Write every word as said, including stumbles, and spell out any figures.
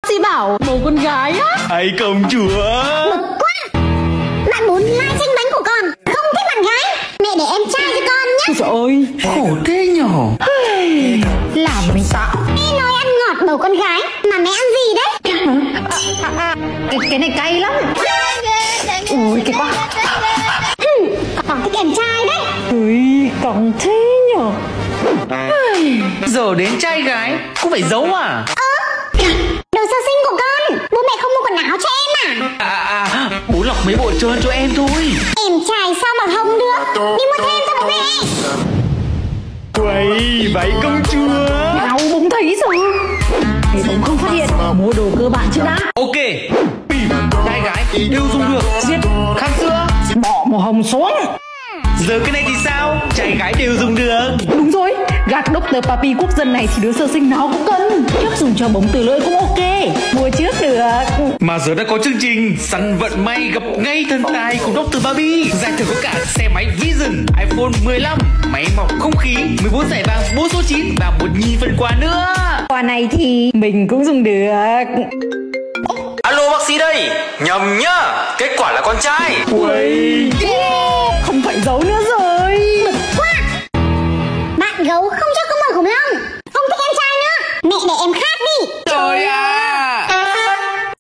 Chị bảo bầu con gái á. Hay công chúa. Bực quá. Bạn muốn like tranh bánh của con, không thích bạn gái. Mẹ để em trai cho con nhé. Trời ơi, Khổ thế nhở. làm mình tạo. Mẹ nói ăn ngọt bầu con gái, mà mẹ ăn gì đấy? À, à, à, cái, cái này cay lắm. Ui, cái quá. Con thích em trai đấy. Ui, còng thế nhở. Giờ đến trai gái cũng phải giấu à? Đồ sơ sinh của con, bố mẹ không mua quần áo cho em à? À à, bố lọc mấy bộ trơn cho em thôi. Em trai sao mà không được, đi mua thêm cho bố mẹ. Quầy váy công chúa. Nào bỗng thấy rồi. Thì bỗng không phát hiện. Mua đồ cơ bản chứ đã. Ok, bìm, trai gái đều dùng được. Giết, khăn sữa, Bỏ màu hồng xuống. giờ cái này thì sao? Trai gái đều dùng được. Đúng rồi, gạt doctor Papi quốc dân này thì đứa sơ sinh nào cũng cần. Trước dùng cho bóng từ lưỡi cũng ok. Mua trước được. Mà giờ đã có chương trình săn vận may gặp ngay thần tài của doctor Barbie. Giải thưởng có cả xe máy Vision, iPhone mười lăm, máy móc không khí, mười bốn giải vàng, bốn số chín và một nghìn phần quà nữa. Quà này thì mình cũng dùng được. Alo bác sĩ đây, nhầm nhá, kết quả là con trai. Ui.